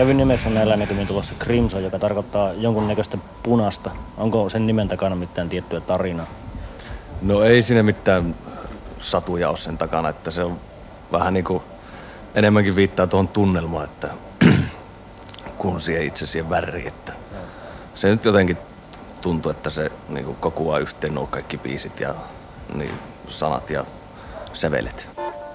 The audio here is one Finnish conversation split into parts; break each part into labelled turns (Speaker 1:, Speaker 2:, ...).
Speaker 1: Levyn nimeksi on näillä näkymin tulossa Crimson, joka tarkoittaa jonkunnäköistä punasta. Onko sen nimen takana mitään tiettyä tarinaa?
Speaker 2: No ei siinä mitään satuja ole sen takana, että se on vähän niinku enemmänkin viittaa tuohon tunnelmaan, että kun siihen väriin, että se nyt jotenkin tuntuu, että se niinku kokoaa yhteen nuo kaikki biisit ja niin, sanat ja sävelet.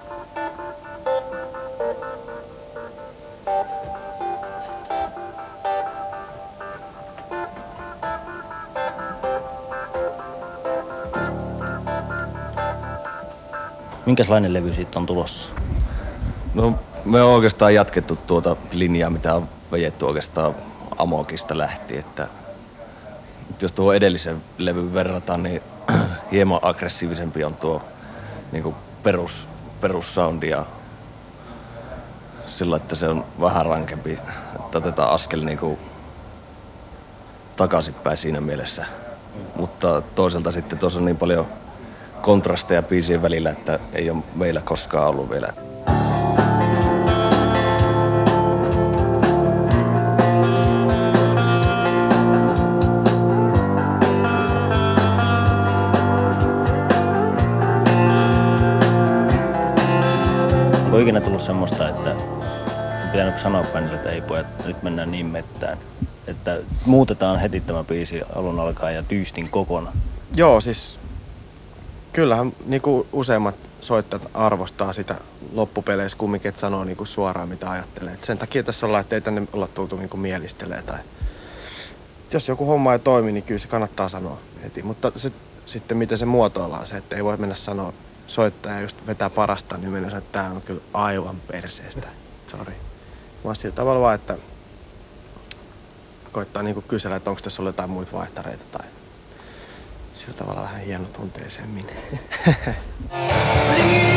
Speaker 1: Minkälainen levy siitä on tulossa?
Speaker 2: No me on oikeastaan jatkettu tuota linjaa, mitä on vejetty oikeastaan Amokista lähtien, että jos tuo edellisen levyn verrataan, niin hieman aggressiivisempi on tuo niinku perussoundi ja sillä, että se on vähän rankempi, että otetaan askel niinku takaisinpäin siinä mielessä. Mutta toisaalta sitten tuossa on niin paljon kontrasteja biisien välillä, että ei ole meillä koskaan ollut vielä.
Speaker 1: Onko ikinä tullut semmoista, että on pitänyt sanoa bändille, että ei pojat, nyt mennään niin mettään, että muutetaan heti tämä biisi alun alkaen ja tyystin kokonaan?
Speaker 3: Joo, siis kyllähän niinku useimmat soittajat arvostaa sitä loppupeleissä kumminkin, että sanoo niinku suoraan mitä ajattelee. Et sen takia tässä ollaan, että ei tänne olla tultu niinku mielistelee tai jos joku homma ei toimi, niin kyllä se kannattaa sanoa heti. Mutta sitten miten se muotoillaan se, että ei voi mennä sanoa soittaja just vetää parasta, niin mennä sanoa, että tää on kyllä aivan perseestä. Sori. Vaan sillä tavalla vaan, että koittaa niinku kysellä, että onko tässä ollut jotain muita vaihtareita tai sillä tavalla vähän hienotunteisemmin.